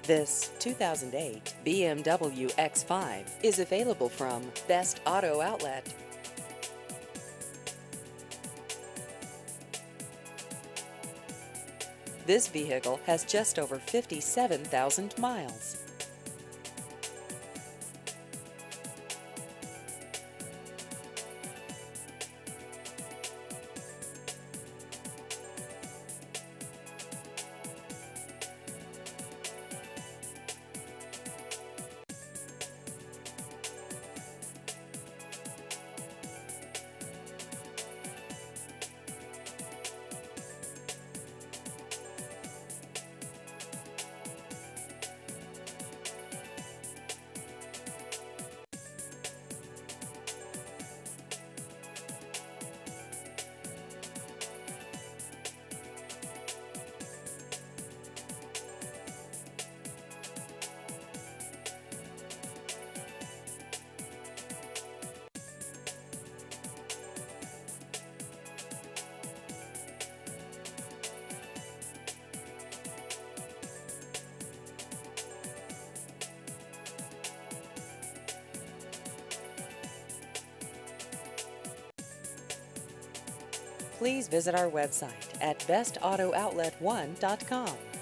This 2008 BMW X5 is available from Best Auto Outlet. This vehicle has just over 57,000 miles. Please visit our website at bestauto.outlet1.com.